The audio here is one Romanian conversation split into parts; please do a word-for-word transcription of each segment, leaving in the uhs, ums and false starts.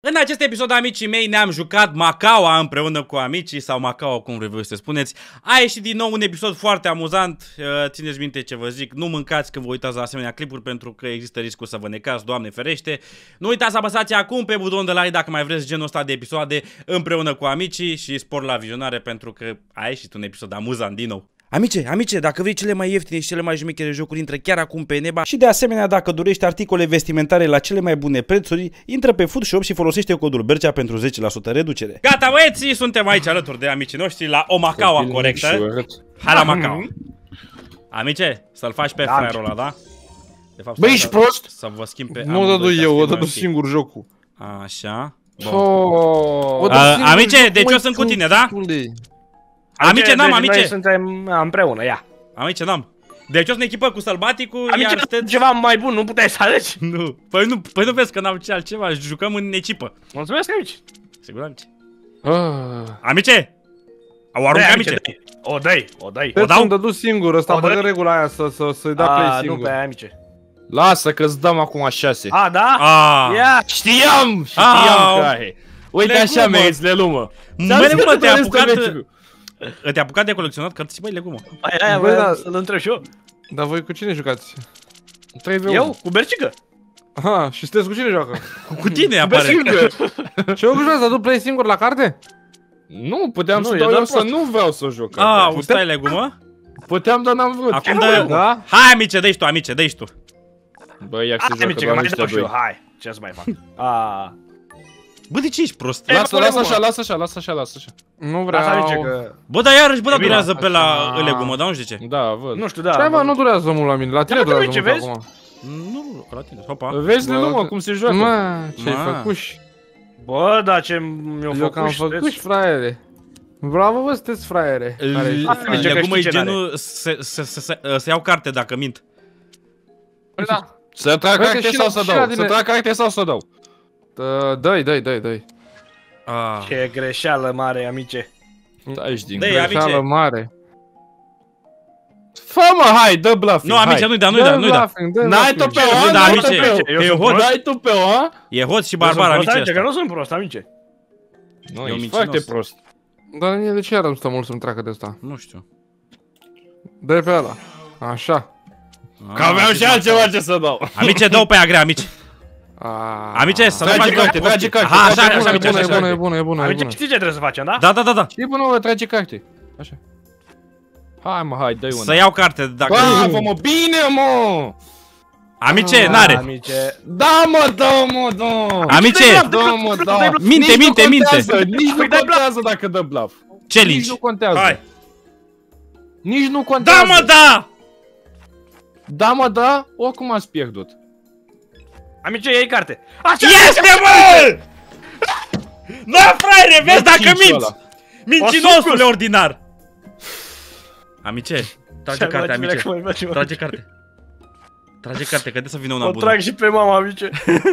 În acest episod, amicii mei, ne-am jucat Macaua împreună cu amicii, sau Macaua, cum vreți să spuneți. A ieșit din nou un episod foarte amuzant. Țineți minte ce vă zic, nu mâncați când vă uitați la asemenea clipuri, pentru că există riscul să vă necați, Doamne ferește. Nu uitați să apăsați acum pe butonul de like dacă mai vreți genul ăsta de episoade împreună cu amicii și spor la vizionare, pentru că a ieșit un episod amuzant din nou. Amice, amice, dacă vrei cele mai ieftine și cele mai jumechere jocuri, intră chiar acum pe Neba. Și de asemenea, dacă dorești articole vestimentare la cele mai bune prețuri, intră pe Food Shop și folosește codul Bercea pentru zece la sută reducere. Gata, băieții, suntem aici alături de amicii noștri la o Macaua corectă. Hai la Macaua. Amice, să-l faci pe fraierul ăla, da? De fapt, băi, ești prost? Să vă schimb pe... Nu o dădu eu, o dădu singur jocul. Așa. Amice, deci eu sunt cu tine, da? Amice, n-am, amice! Noi suntem împreună, ia! Amice, n-am. Deci eu sunt echipă cu sălbaticul, amice, iar sunteți... ceva mai bun, nu puteai să alegi? Nu, păi nu, păi nu vezi că n-am ce altceva, jucăm în echipă. Mulțumesc, amici! Sigur, amice. Ah. Amice! Au aruncat, amice! O dai, o dai. O dau? Îmi dădu singur, ăsta băgă regula aia să, să, să-i da play singur. Nu pe aia, amice. Lasă că-ți dăm acum șase. A, da? A. Ia! Știam! Știam că ai! Uite așa, meiți, legumă! Legumă, te-ai apucat... Te-ai apucat de colecționat cărți, băi, legumă. Aia, aia, bă, să-l întreb și eu. Dar voi cu cine jucați? Eu? Cu Bercică. Aha, și sunteți cu cine joacă? Cu tine, apare. Ce o jucați, dar tu play singur la carte? Nu, puteam să dau eu să nu vreau să joc. A, stai, legumă? Puteam, dar n-am vrut. Acum dă... Hai, amice, dă-i tu, amice, dă-i tu. Băi, ia să joacă doar niște băi. Hai, ce să mai fac? Aaa. Bă, de ce ești prost? Lasă, lasă așa, lasă așa, lasă așa, lasă așa. Nu vreau. Bă, dar iarăși, bă, dar durează pe la legumă, dar nu știu de ce. Da, văd. Nu știu, da. Ce nu durează mult la mine, la tine durează mult acum. Nu, la tine, hopa. Vezi, legumă, cum se joacă. Mă, ce-ai făcuși? Bă, da, ce mi-au făcut. Eu că am făcuși, fraiere. Bravo, bă, sunteți fraiere. Legumă e genul să iau carte dacă mint. Păi da. Să trag carte sau să dau? Să trag carte sau să dau? Dă-i, dă-i, dă-i, dă-i. Ce greșeală mare, amice. Dă-i din greșeală mare. Fă mă, hai, dă bluffing. Nu, amice, nu-i da, nu-i da, nu-i da. N-ai tu pe o, da, amice. E hot. N-ai tu pe o. E hot și barbar, amice. Că nu sunt prost, amice. Nu, ești foarte prost. Dar de ce iar îmi stă mult să-mi treacă de ăsta? Nu știu. Dă-i pe ăla. Așa. Că aveam și altceva ce să dau. Amice, dă-o pe aia grea, amice. Amice, să nu faci carte, trage carte. Ha, așa, așa, amice, așa. E bună, e bună, e bună. Amice, știi ce trebuie să facem, da? Da, da, da, da. E bună, bă, trage carte. Așa. Hai, mă, hai, dă-i una. Să iau carte, dacă... Bravo, mă, bine, mă! Amice, n-are. Amice. Da, mă, da, mă, da. Amice. Da, mă, da. Minte, minte, minte. Nici nu contează dacă dă bluff. Ce linci? Nici nu contează. Hai. Nici nu contează. Da, mă, da! Da, mă, da? Oricum ați pierdut. Amice, iei carte. Așa este, mă! Nu, fraiere, vezi dacă minți! Mincinosule ordinar! Amice, trage carte, amice. Trage carte. Trage carte, că de să vină una bună. O trag și pe mama, amice.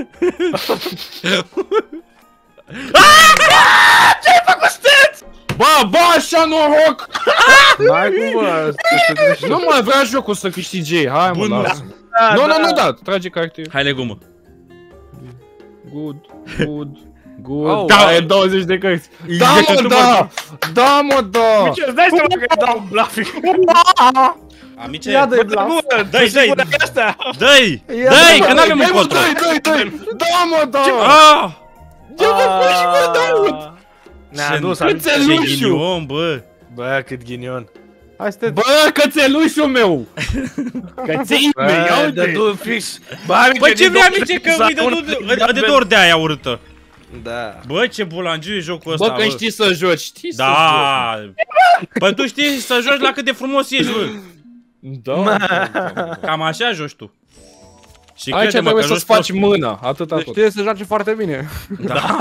Ce-ai făcut, Steț? Bă, bă, așa noroc! N-ai cum, bă, nu mai vrea jocul să câștige, hai mă, lasă. Nu, nu, nu, da, trage carte. Hai, legumă. Good, good, good. Da, e douăzeci de cărți. Da, mă, da! Da, mă, da! Amice, îți dai seama că dau bluffing. Amice, ia dă-i bluff. Dă-i, dă-i! Dă-i! Dă-i, că n-avem un control. Dă-i, dă-i, dă-i! Da, mă, da! Ce făcut și mă, da! Ne-a dus, amice. Ce ghinion, bă! Bă, cât ghinion. Bă, cățelușul meu! Căței mei, ia uite! Dă-du fix! Bă, bă, ce vrei, amice, că îi dă de dor de aia urâtă. Da. Bă, ce bulangiu e jocul ăsta, bă. Bă, că știi să joci, știi să joci. Da. Păi tu știi să joci la cât de frumos ești, bă. Da. Cam așa joci tu. Și aici trebuie să-ți faci mâna, atât tot. Știi să joace foarte bine. Da.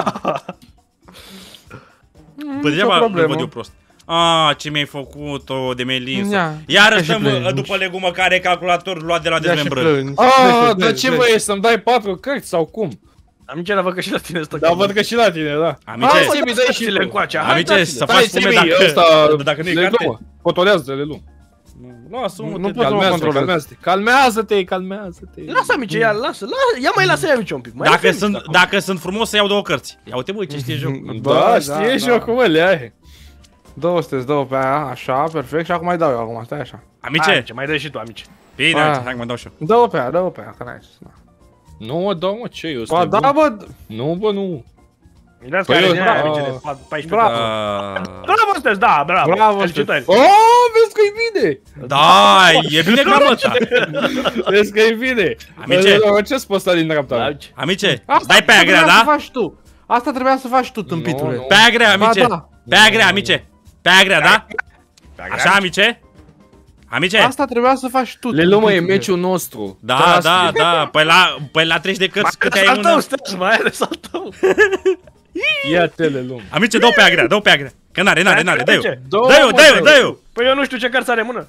Bă, degeaba nu văd eu prost. Ah, ce mi-ai făcut-o de melinsă. Iar arătăm după legumă care are calculator luat de la dezmembrări. Ah, dar ce vrei, să-mi dai patru cărți sau cum? Amice, dar văd că și la tine stă. Da, văd că și la tine, da. Amice, să-mi dai și le încoace. Amice, să faci fume dacă nu-i carte. Potolează-le luăm. Lasă-mă, Nu te poți să mă controlezi. Calmează-te, calmează-te. Lasă, amice, ia, lasă, lasă, ia mai lasă, ia, amice, un pic. Mai Dacă lasă, sunt, amice, dacă sunt frumos să iau două cărți. Ia uite, băi, ce știe jocul. Da, știe jocul, mă, le ai. două sute, două pe aia, așa, perfect, și acum mai dau eu, acum, stai așa. Amice, Amice, mai dai și tu, amice. bine, Ah. uite, hai că mă dau și eu. Două pe aia, două pe aia, că n-ai ce să dau. Nu mă dau, mă, ce, eu Ba stai da, bun. bă, Nu, bă, nu. Îi dați Păi care eu- din aia, da. amice, de paisprezece. bravo. Ah. Bravo, sunteți, da, bravo. Bravo, Felicitări. Oh, vezi că e bine. Da, e bine ca măta. Vezi că e bine. Amice. Ce-ți poți sta din dreapta? Amice. Amice, Asta dai pe aia grea, trebuia să da? faci tu. Asta trebuia să faci tu, tâmpitule. Nu, nu. Pe aia grea, Ba amice. da. Pe aia grea, amice. Pe aia grea, da? Așa, amice? Amice? Asta trebuia să faci tu, Le luăm, e tâmpitule. meciul nostru. Da, da, da. Păi la, păi la treizeci de cărți câte ai în Mai ales al mână? tău, stai, mai ales al tău. Ia te le luăm. Amice, dă-o pe aia grea, dă-o pe aia grea. Că n-are, n-are, n-are, dă-i-o. Amice, Dă-i-o, dă-i-o, dă-i-o. Păi eu nu știu ce cărți are în mână.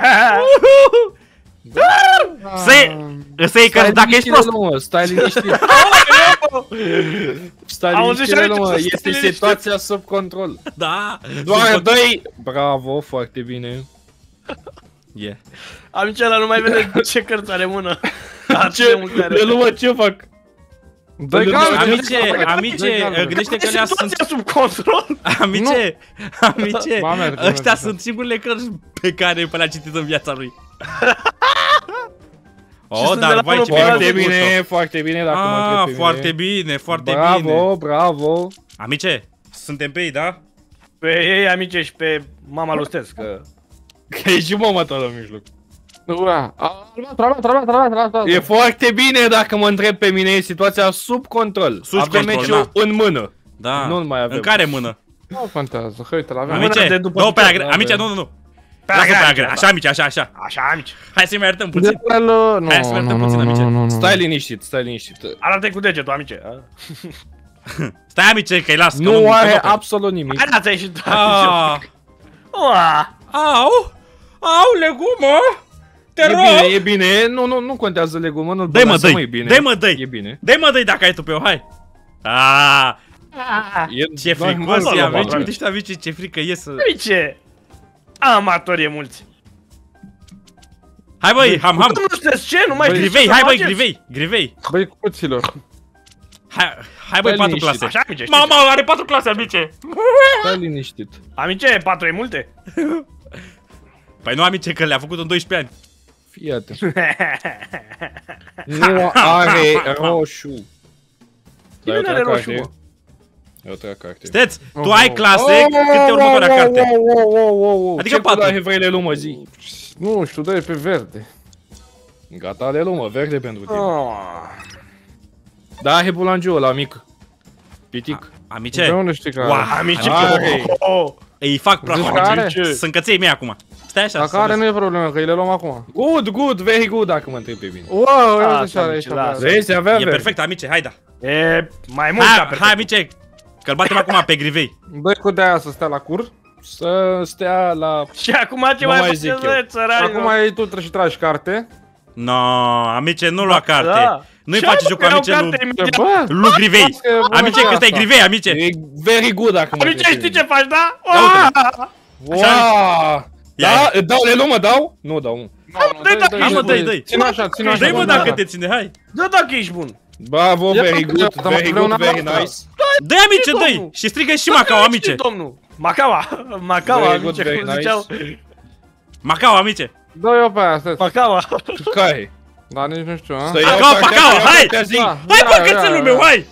Să-i, să-i că dacă ești prost. Mă, stai liniștit. Stai Auzi, liniștit, și mă, aici, este stai liniștit. situația sub control. Da. Doar dă-i. Bravo, foarte bine. Yeah. Amice, ăla nu mai vede ce cărți are în mână. Atât de Ce? multe are. Le luăm, ce fac? Dă-i Dă-i galben. Amice, Dă-i amice, galben. gândește că alea sunt... Situația sub control. Amice, amice, Ba, merge, ăștia merge. sunt singurele cărți pe care pe le-a citit în viața lui. Oh, sunt de dar la vai ce unul bine pe a Foarte făcut-o. bine, foarte bine, dacă mă întreb Ah, pe mine. foarte bine, foarte bine. Bravo, bravo. Amice, suntem pe ei, da? Pe ei, amice, și pe mama lui Stes, că... Că e și mama ta la mijloc. Ura. Albastru, albastru, albastru, albastru, albastru. E foarte bine dacă mă întreb pe mine, e situația sub control. Sub Avem control, meciul în mână. Da. Nu mai avem. În care mână? Nu contează, că uite, l-avem. Amice, Amice, de după dă-o pe aia picior, grea. Amice, avem. nu, nu, nu. Pe aia Lasă pe grea, aia grea. Așa, amice, așa, așa. Așa, amice. Hai să-i mai iertăm puțin. De nu, nu, Hai să mergem nu, puțin, nu, amice. nu, nu, nu. Stai liniștit, stai liniștit. Arată cu degetul, amice. a? Stai, amice, că-i las. că Nu că are dă pe- absolut nimic. Hai, da, ți-ai ieșit, amice. Ah, Ua! au, au, legumă. Te E rog. bine, e bine, nu, nu, nu contează legumă, nu-l Dă-i mă, băgați, dă-i. e bine. Dă-i mă, dă-i. E bine. Dă-i mă, dă-i dacă ai tu pe eu, hai. Ah, E, ce doar fricos mă, e, mă, amice. mă. Gândește, amice, ce frică e să... Amice! Amatori e mulți. Hai, băi, ham, ham. Nu știți ce? Nu mai știți Grivei, ce hai, să băi, faceți? grivei, grivei. Băi, cuților. Hai, hai, băi, Stai patru liniștit. clase. Așa, amice, știți? Mama, are patru clase, amice. Stai liniștit. Amice, patru e multe? Păi nu, amice, că le-a făcut în doisprezece ani. Fii atent. Nu are roșu. Dar eu Cine are trag roșu, carte. mă? Eu trag carte. Steți, tu Oh, ai oh. clase câte următoarea carte. Adică Ce patru. patru. vrei le luăm, zi? Nu știu, dă pe verde. Gata, le luăm, verde pentru tine. Ah. Da, he bulangiul ăla mic. Pitic. De Amice, unde știi că Wow. are? Amice, Are. oh, îi fac praf, Zici că amice. are? Sunt căței mei acum. Stai așa, Dacă să are vezi. nu e problemă, că îi le luăm acum. Good, good, very good, dacă mă întreb pe mine. Wow, Lasă, uite ce are aici. amice, lasă. verde. Vezi, avea E verde. perfect, amice, hai da. E mai mult ca Hai, perfect. hai, amice, că-l batem acum pe grivei. Dă-i cu de-aia să stea la cur. Să stea la... Și acum ce Nu mai mai faceți, zic eu. băi, țărani? Acum mă? ai tu trebuie și tragi carte. No, amice, nu lua carte. Da. Nu-i Ce, face mă, jocul, că iau amice, carte lui, imediat? Bă, lui grivei. Lasă, bă, Amice, bă, că stai asta. grivei, amice. E very good, dacă mă Amice, întreb pe știi ce mine. faci, da? Ia uite-le. Ua! Wow! Ia, Da, îți dau, le luăm, mă dau? Nu dau, nu. Dă-i, dă-i, Hai, mă, dă-i, dă-i. Ține așa, ține așa. Dă-i, mă, bă, dacă da. te ține, hai. Dă dacă ești bun. Bravo, Ia, very mă, good, că- very dar mă good, very vreau nice. Dă-i, amice, dă-i. domnul. Și strigă și Macau, amice. Domnul. Macaua. Macaua, Very good, amice, very cum nice. ziceau. Macau, amice. Dă eu pe aia, stai. Macaua. Care? Dar nici nu știu, a? Să iau Macau, cartea, Macau, să iau hai! cartea, zi. Da. Hai, Ia, bă, ia, cățelul ia. meu, hai.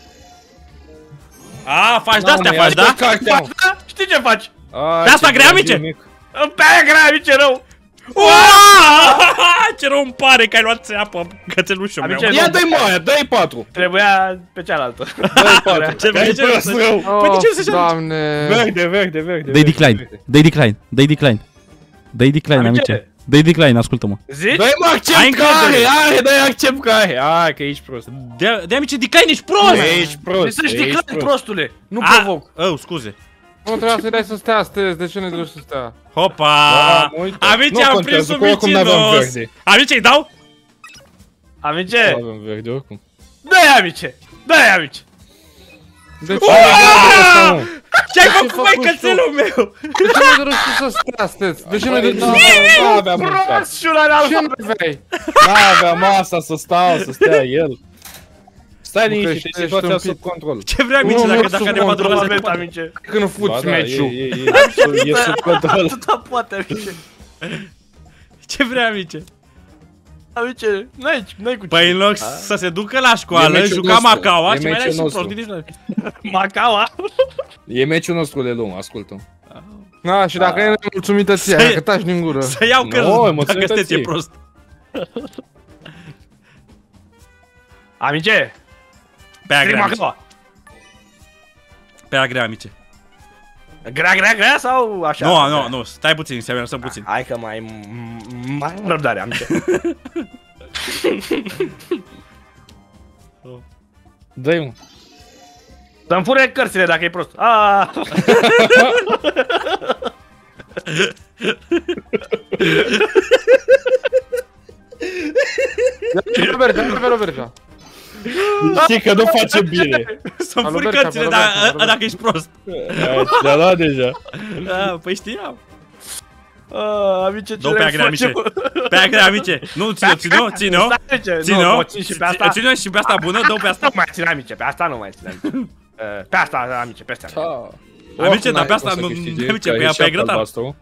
A, faci de-astea, mă, faci, ia, da? cartea, mă. Da? Știi ce faci? Ai, De asta ce grea, bulangiu amice? mic. Pe aia grea, amice, rău. Uaaaa! Ce rău îmi pare că ai luat țeapă, cățelușul meu. Amice, Ia, dă-i mă aia, dă-i patru. Trebuia pe cealaltă. Dă-i patru. Ce vrei, Dă-i ce vrei prost să- rău. Păi de ce să-și Oh, Doamne. Verde, verde, verde. Dă-i verde, decline, verde. dă-i decline, dă-i decline. Dă-i decline, Amice. amice. Dă-i decline, ascultă-mă. Zici? Dă-i mă Ai accept încredere. care, are, dă-i accept care. Hai că ești prost. De, de amice, decline, ești prost! Ești prost, Trebuie să știi ești clar, prost. prostule. Nu A, provoc. oh, scuze. Nu trebuia să-i dai să stea, Stes, de ce ne duci să stea? Hopa! Da, mă, uite. Amice, Nu am contează, prins un că oricum n-aveam vicinos! verde. Amice, îi dau? Amice, Nu avem verde oricum. dă-i, amice. Dă-i, amice. De ce? Aaaa! Ce-ai făcut, băi, cățelul meu? De ce nu-i rușit să stea, steți? De ce nu-i rușit? Nu aveam mâncat. Prost, și un analfabet. Ce nu aveai? N-aveam masa să stau, să stea el. Stai Nu, că liniștit, ești e situația tâmpit. sub control. Ce vrea Nu, Mici nu, dacă sub dacă ne control, patru Prost, amice. Când fuți Ba da, e, meciul. e, e, e sub control. Atâta poate, amice. Ce vrea Mici? Amice, n-ai, n-ai cu ce. Păi în loc să se ducă la E școală, meciul juca nostru. Macaua E și mai era meciul și nostru. prost, nici nu. Macaua. E meciul nostru de lung, ascultă. Da, și dacă e nemulțumită ție, Să- aia, că taci din gură. Să iau No, cărți mă, dacă ține sunteți e ție. prost. Amice, Pe aia scrie grea, Mici. Macaua. Pe aia grea, Mici. Grea, grea, grea sau așa? Nu, nu, nu, stai puțin, să să puțin. Hai că mai... mai am răbdare, amice. Dă-i mă. Să-mi fure cărțile dacă e prost. Aaaa! Ia Roberta, ia pe Roberta. Știi că nu face bine. Să-mi Alo, furi Berca, cărțile pe da- Roberta, pe Roberta. dacă ești prost. Te-a luat deja. Da, păi știam. Aaaa, amice, ce Dă-o pe aia grea, Mici. Pe aia grea, Mici. Nu, ține-o, ține-o, ține-o. Stai, amice, Ține-o. nu, pot țin și pe asta. Ține-o și pe asta bună, dă-o pe asta. Nu mai țin, amice, pe asta nu mai țin, amice. Uh, Pe asta, amice, pe asta. Amice, dar pe asta nu... Amice, pe ea pe grătar.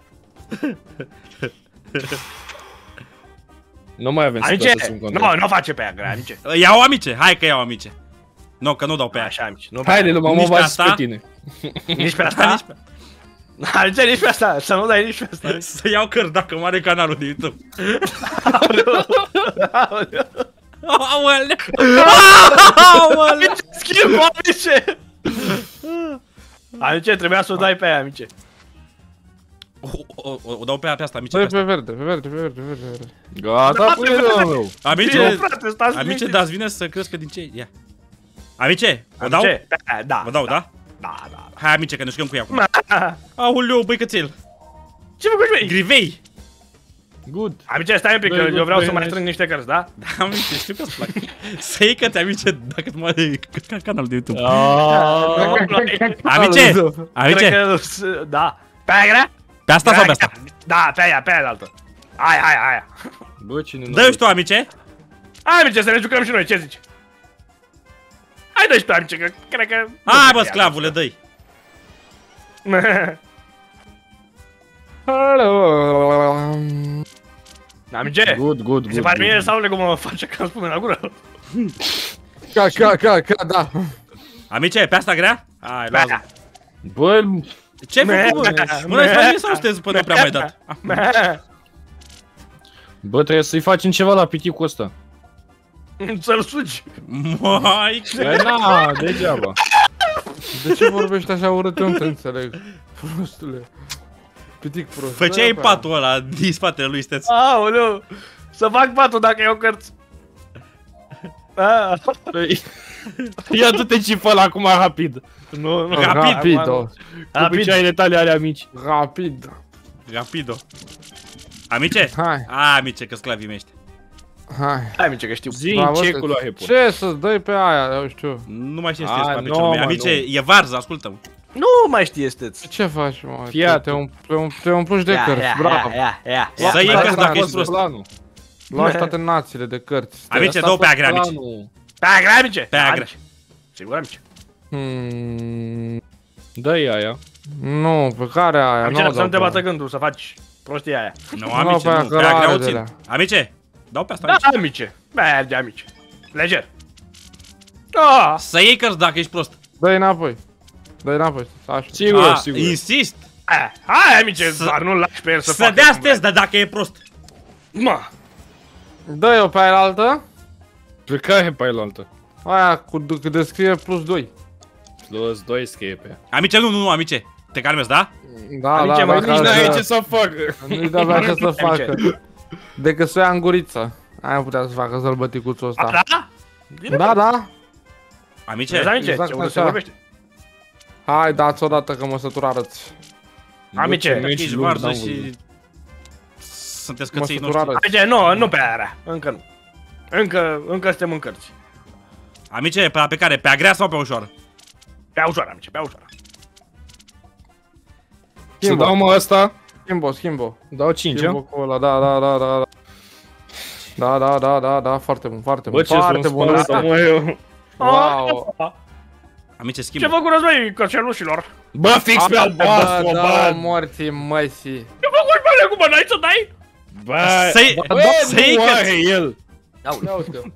Nu mai avem Amice, situația sub control. nu, nu face pe aia grea, amice. Iau Amice, hai că iau Amice. Nu, că nu dau pe ea. Așa, amice, nu pe Haide, aia. lumea, mă Nici pe bați asta? pe tine. Nici pe Da, asta? nici pe Amice, nici pe asta, să nu dai nici pe asta. Să iau cărți dacă mare canalul de YouTube. Aoleu! Aoleu! Schimb, amice! Amice, trebuia să o dai pe aia, amice. O, o, o, o dau pe, pe asta, Amice, Dă-i pe pe asta. verde, pe verde, pe verde, pe verde. Gata, prietenul meu. Amice, Eu, frate, stați Amice, liniștiți. dați vine să crezi că din ce... Ia. Amice, o dau? Amice, pe aia, da. Vă dau, da? Da, da. Hai, Amice, că ne jucăm cu ea acum. Aoleu, băi cățel. Ce făcuși, băi? Grivei. Good. Amice, stai un pic, Băi, că băi, eu vreau băi, să mai nice. strâng niște cărți, da? Da, Amice, știu că îți plac. Să iei căți, Amice, dacă îți mai ca canalul de YouTube. Amice, Cred Amice, că, da. Pe aia grea? pe asta sau pe asta? Da, pe aia, pe aia de altă. Aia, aia, aia. Bă, cine nu... Dă-i și tu, Amice. Hai, amice, să ne jucăm și noi, ce zici? Hai, dă-și tu, amice, că cred că... Hai, bă, sclavule, dă-i. Amice, Good, good, mi se good. pare good. bine sau cum mă face că îmi spune la gură? Ca, ca, ca, ca, da. Amice, pe asta grea? Hai, Pe luați. aia. Bă, Ce ai făcut, bă? Mă lăsați mie sau sunteți până prea mai dat? bă, trebuie să-i facem ceva la piticul ăsta. Să-l sugi. Mai, Bă, na, degeaba. De ce vorbești așa urât? Eu nu te înțeleg. Prostule. Pitic prost. făceai Dă-i pe patul ăla din spatele lui, steți. Aoleu, să fac patul dacă iau cărți. Ah, Păi, ia du-te și fă-l acum rapid. nu, nu, aia. Rapid. Rapido. Cu Rapid. picioarele tale alea mici. Rapid. Rapido. Amice? Hai, A, Amice, că sclavii mești. hai. Hai, mice, că știu. Zi Bravo, ce te- cu la Hepur. Ce să-ți dai pe aia, eu știu. Nu mai știu A, să pe nu, piciorul meu. mă, Amice, nu. e varză, ascultă-mă. Nu mai știi, esteți. Ce faci, mă? Fii Te- atent. Te, um, te, um, te umpluși de Ia, cărți, ia, bravo. Ia, ia, ia. Să iei da, cărți da, dacă da, ești prost. planul. Luați toate națiile de cărți. Amice, Asta dă-o pe a aia fost grea, Amice. planul. Pe aia grea, mice. Pe aia Da, grea. mice. Sigur, mice. Hmm, Dă-i aia. nu, pe care aia? Amice, Nu, să nu te dau pe bată gândul, să faci prostia aia. Nu, Nu, Amice, pe aia nu, că pe aia are grea o de țin. alea. Amice, dau pe asta, Da, Amice. amice. Merge, amice. Leger. Ah, Să iei cărți dacă ești prost. Dă-i înapoi. Dă-i înapoi, așa. Sigur, A, sigur. insist. ah, hai, amice, Să- doar nu-l lași pe el să Să facă dea cum vrea. test, dar dacă e prost. Mă, Dă-i-o pe aia altă. Pe care pe aia altă? Aia cu d- descrie plus doi. Plus doi scrie pe ea. Amice, nu, nu, nu, Amice. Te calmezi, da? Da, Amice, da, mă, da, nici da, N-ai da. ce să facă. Nu-i de avea ce să Amice. facă. Decât să o ia în guriță. Aia putea să facă sălbăticuțul ăsta. da? Da, da. Amice, Vezi, amice, exact ce urât se așa. vorbește. Hai, dați odată că mă sătur arăți. Amice, Nu, ce meci ești lung, varză n-am și... văzut. Sunteți Mă căței sătur noștri. arăți. Amice, nu, nu pe aia rea. Încă nu. Încă, încă suntem în cărți. Amice, pe, pe care? Pe a grea sau pe ușoară? Pe ușoară, amice, pe ușoară. Să dau mă ăsta. Schimbo, schimbo. Dau cinci, Schimbo cu ăla, da, da, da, da. Da, da, da, da, da, foarte bun, foarte bun. Bă, ce Foarte bun sunt ăsta. mă, eu. Wow. Amice, Ce schimbă. vă curați, băi, căcelușilor? Bă, fix pe albastru, Da, bă. morții măsii. Ce vă curați, băi, acum, n-ai să dai? Bă, Să-i... bă, Să-i nu că... are el. Ia uite.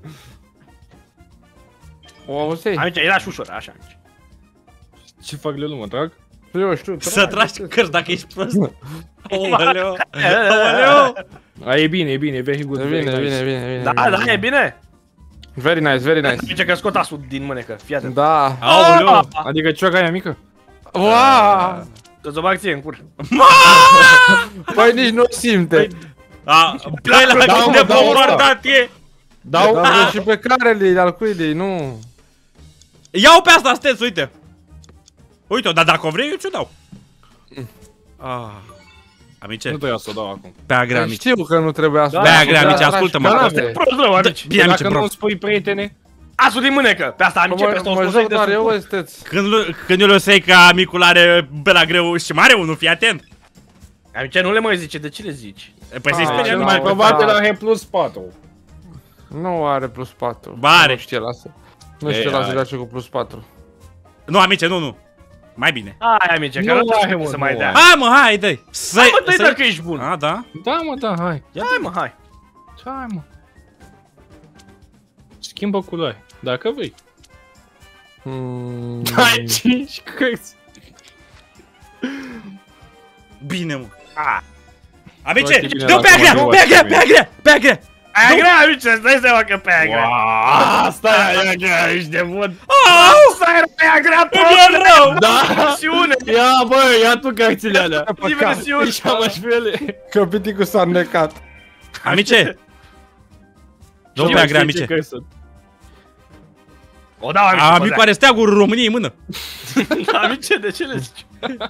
O auzei? Amice, era și ușor, așa, amice. Ce fac Lelu, mă trag? Eu știu. Să tragi cărți dacă ești prost. Aoleu. Aoleu. A, e bine, e bine, e very good. E very bine, e nice. bine, e bine, e bine. Da, da, e bine. Very nice, very nice. Amice, că scot asul din mânecă, fii atent. Da. Aoleu. Adică cioaca aia mică? Wow! Să-ți o bag ție în cur. Păi nici nu simte. A, băi, la Da, cât de mă, dau bombardat e. Dau. Dar și pe carele, al cuilei, nu. Ia-o pe asta, Steț, uite. Uite-o, dar dacă o vrei, eu ți-o dau. Ah. Amice, Nu te ia să o dau acum. pe agrea, Păi amice. știu că nu trebuia să... Bea grea, amice, ascultă-mă. Canave. Prost rău, amici. Bine, amice, Dacă nu bro. îmi spui prietene, Asul din mânecă, pe asta amice, pe asta o Mă spusei joc de doar eu, sub. esteți. Când, lu- când eu le sei că amicul are pe la greu și mare unul, fii atent. Amice, nu le mai zice, de ce le zici? Păi să-i Ah, sperie nu nu mai mai probabil da. la H plus patru. Nu are plus patru. Ba are. Nu știe, lasă. Nu E, știe, lasă are. joace cu plus patru. Nu, amice, nu, nu. Mai bine. Hai, amice, că Nu nu are, trebuie mă, să nu mai are. dea. Hai, mă, hai, dă-i. Să-i... Hai, mă, dă-i să-i- dacă ești bun. A, da? Da, mă, da, hai. Hai, mă, hai. Hai, mă. Schimbă culori, dacă vrei. Mm. Hai, cinci cărți. Bine, mă. Ah. Amice, Foarte bine dă la pe agrea, comandă. pe agrea, pe agrea, pe agrea. Aia grea, amice, îți dai seama că pe aia grea. Asta e, grea, ești de bun. Au! Asta era pe aia grea, Mi-e rău. Da! Diversiune. Ia, bă, ia tu cărțile alea. Diversiune. Ești amași pe ele. Că piticul s-a înnecat. Amice. Dă pe agrea, amice. O dau, amice, Amicul are steagul României în mână. amice, de ce le zici?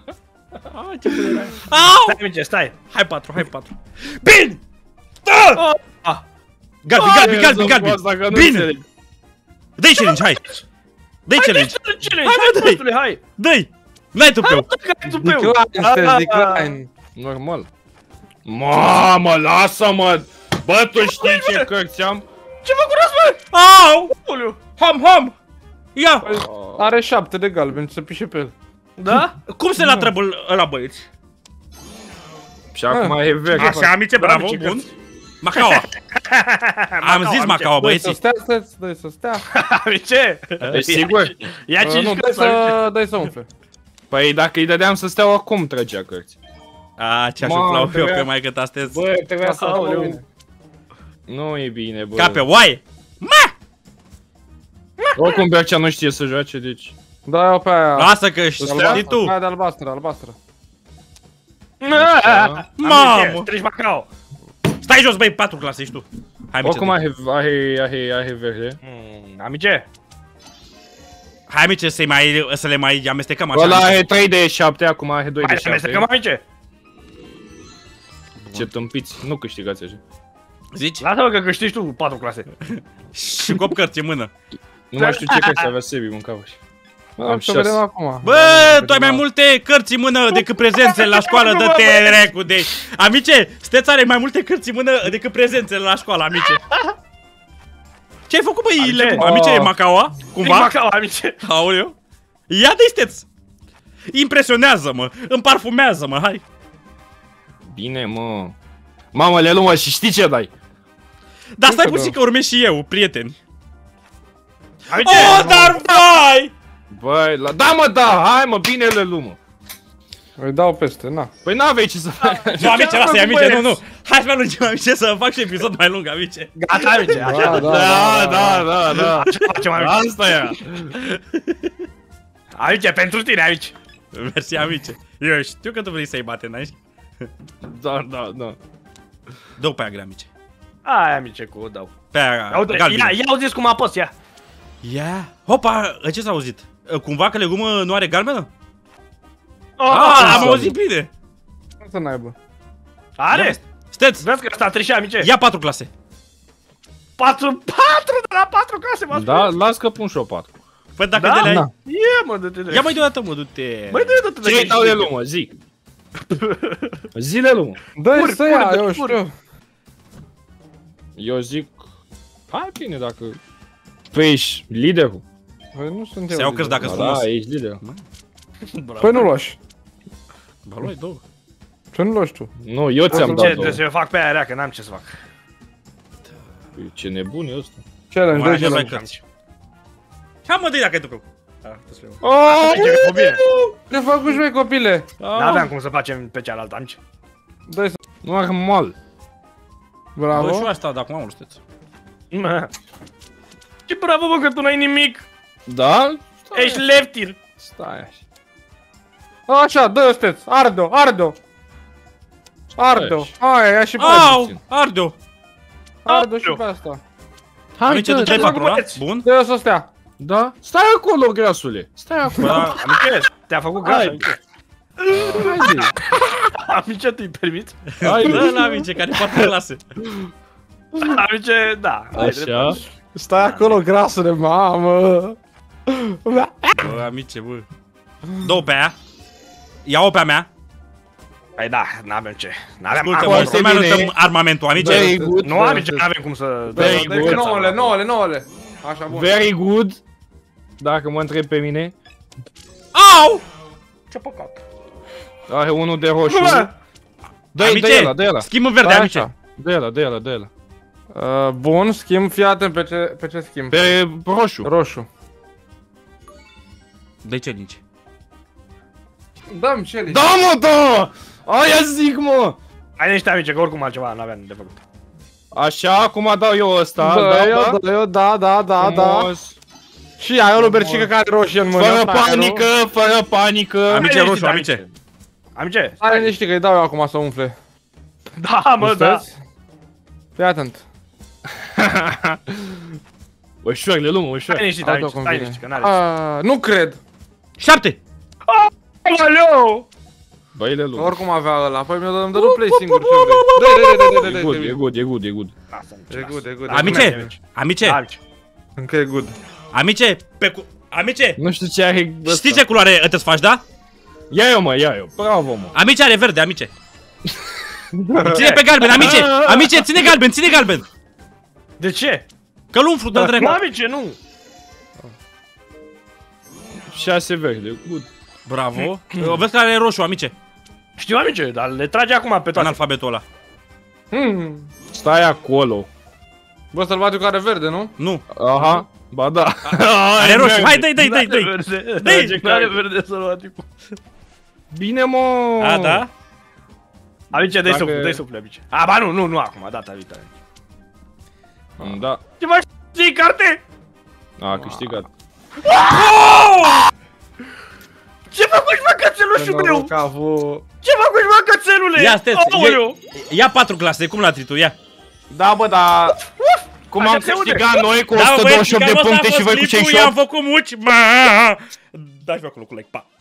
Au! Stai, amice, stai. Hai patru, hai patru. Bine! Da! Ah. Galbi, galbi, galbi, galbi. Bine! Dă-i challenge, hai! Dă-i challenge! Cele, Hai, hai, mă, dă-i. prostule, hai. Dă-i! N-ai tupeu! Hai, tupeu. Decline, Ah, esteți, decline. Normal. Mamă, lasă-mă! Bă, tu știi ce cărți am? Ce vă curați, bă? Au! Oliu. Ham, ham! Ia! Are șapte de galben, să pișe pe el. Da? Cum se la trebul ăla, băieți? Și acum e vechi. Așa, amice, bravo, Amice, bun. Macaua! Am zis Macaua, Dă-i să băieții. stea, esteți, dă-i să stea. Amice. Ești sigur? Ia Uh, cinci Nu, dai cărți, amice. să, dai să umfle. Păi dacă îi dădeam să steau acum, trăgea cărți. A, ce-aș Mamă, uflau eu trebuia- pe maică ta astăzi. Bă, trebuia să Aoleu. dau bine. Nu e bine, bă. Ca pe oaie. Ma! Oricum Bercea nu știe să joace, deci... Da, eu pe aia. Lasă că știi Albastră, tu. aia de albastră, albastră. Mamă! Treci Macao. Stai jos, băi, patru clase ești tu. Hai, amice, Oricum dă-i. are, are, are, are verde. Mm, Amice. Hai, amice, să-i mai, să le mai amestecăm așa. Ăla amice. are trei de șapte, acum are doi de Hai să amestecăm, șapte. amice. Ce tâmpiți, nu câștigați așa. Zici? Lasă-mă că câștigi tu patru clase. Și cop cărți în mână. Nu mai știu ce cărți avea Sebi, mâncava și. Am să șase. vedem acum. Bă, tu ai mai multe cărți în mână decât prezențe la școală, dă-te recu de... Amice, Steț are mai multe cărți în mână decât prezențe la școală, amice. Ce ai făcut, băi, Amice? Amice, amice e Macaua? Nici Cumva? Macao, amice. Aoleu. Ia de Steț. Impresionează-mă, îmi parfumează-mă, hai. Bine, mă. Mamă, Lelu, mă, și știi ce dai? Dar stai Încă puțin două. că urmez și eu, prieteni. Amice. Oh, dar vai! Băi, la... da, mă, da, hai, mă, bine, Lelu, mă. Îi dau peste, na. Păi n-avei ce să faci. Nu, amice, lasă-i, amice, băieți? nu, nu. Hai să mai lungim, amice, să fac și episod mai lung, amice. Gata, amice. Așa, Da, Da, da, da, da. așa facem, amice. Asta e. Amice, pentru tine, amice. Mersi, amice. Eu știu că tu vrei să-i bate, n-ai? Da, da, da. Dă-o pe aia grea, amice. Ai, amice, cu o dau. Pe aia Ia, uite, galbenă. ia, ia auziți cum apăs, ia. Ia. Hopa, ce s-a auzit? Cumva că legumă nu are galbenă? Oh, Ah, am să- auzit bine. Nu să n-aibă. Are? Steț, Vezi că ăsta a trișat, amice. ia patru clase. Patru, patru de la patru clase, mă Da, las că pun și o patru. Păi dacă Da? de le ai... Da. Ia, mă, dă-te de. Ia mai deodată, mă, du-te. Băi, dă-te de. Ce-i dau Lelu, mă, zi. Zile lui. Dă-i să ia, pur, eu pur. știu. Eu zic... Hai bine dacă... Tu ești liderul. Păi nu sunt eu. Se iau cărți dacă Da, sunt frumos. da, ești lider. Păi nu lași. Ba, luai două. Ce nu lași tu? Nu, eu ți-am Ce, dat două. trebuie să eu fac pe aia rea, că n-am ce să fac. Păi, ce nebun e ăsta. Challenge, Mai dă ai mai challenge. cărți. Hai mă, dă-i dacă ai tu pe Ah, tu spui. Oh, Merge cu bine. Ce fac cu șmei, copile? N-aveam cum să facem pe cealaltă, amici. Dă-i să... normal. Bă, și Bravo. asta, dar acum nu știți. Mă. Ce bravo, bă, că tu n-ai nimic. Da? Stai, Ești leftir. stai așa. Așa, dă-i steț. Arde-o, arde-o. Arde-o. Hai, ia și pe Au! puțin. Arde-o! Arde-o și pe asta. Amici, tu dă, trei dă, patru, da? băieți. Bun? Dă-i să stea. Da? Stai acolo, grasule. Stai Bă, acolo. da, Amice, te-a făcut gras, Hai. amice. Haide. Amice, tu-i permiți? Haide. dă la amice, care poate clase. Amice, da. hai, Așa. dreptate. Stai acolo, grasule, mamă. Bă, amice, bă. Două pe aia. Ia-o pe a mea. Păi da, n-avem ce. N-avem Ascultă-mă, acum. să mai arătăm armamentul, amice. Very good. Nu, amice, n-avem cum să... Very să- good. să- Nouăle, nouăle, nouăle. Așa, bun. Very good. Dacă mă întreb pe mine. Au! Ce păcat. Are unul de roșu. Nu, bă. Dă-i, dă-i ăla, dă-i ăla. Schimb în verde, Așa. amice. Dă-i ăla, dă-i ăla, dă-i ăla. Uh, bun, schimb, fii atent pe ce, pe ce schimb. Pe roșu. Roșu. De ce nici? Dăm challenge. Da, mă, da! Aia zic, mă! Hai niște amice, că oricum altceva n-aveam de făcut. Așa, acum dau eu ăsta, Da, da, eu, da? da, eu, da, da, da, da. Frumos. Și ai o lubercică care are roșie în mână. Fără fraierul. panică, fără panică. Amice Hai, roșu, liniște, amice. Amice, Hai liniște că îi dau eu acum să umfle. da, mă, da. Puteți? Fii atent. Ușor, le luăm, ușor. Stai liniștit, Auto amice, stai convine. liniștit, că n-are. Ah, nu cred. Șapte! Aleu! Băi, le luăm. Oricum avea ăla. Păi mi-o dă, îmi dă play singur ce vrei. Dă-i, dă-i, dă-i, E good, dă-i, e dă-i. good, e good, e good. Lasă, amice, E lasă. good, e good. Amice. Amice, merge, Da, amice, amice. Încă e good. amice, pe cu... Amice, Nu știu ce are ăsta. știi ce culoare îți faci, da? Ia eu, mă, ia eu. Bravo, mă. Amice are verde, amice. Ține pe galben, amice! Amice, ține galben, ține galben! De ce? Că-l umflu, dă Nu, drept. amice, nu. Șase verde, good. Bravo. O vezi că are roșu, amice. Știu, amice, dar le trage acum pe toate. Analfabetul ăla. Hmm. Stai acolo. Bă, sălbatic are verde, nu? Nu. Aha, ba da. Are roșu. Hai, dă-i, dă-i, dă-i, dă-i. verde. Dă-i. N-are verde sălbaticul. Bine, mă. A, da? Amice, dă-i Dacă- suflu, dă-i suflu, amice. A, ba nu, nu, nu acum, data viitoare. Da, Ce faci? Ții carte? a câștigat. Ce faci, mă, cățelușul meu? Noroc a avut. Ce faci, mă, cățelule? Ia, steți, Aoleu! ia patru clase, cum la tritu, ia. Da, bă, dar... Cum Așa am se aude. câștigat noi cu Da, o sută douăzeci și opt de băieți, puncte cam și ăsta a voi cu fost clipul, cincizeci și I-am opt? făcut muci, mă. Dai-mi acolo cu like, pa.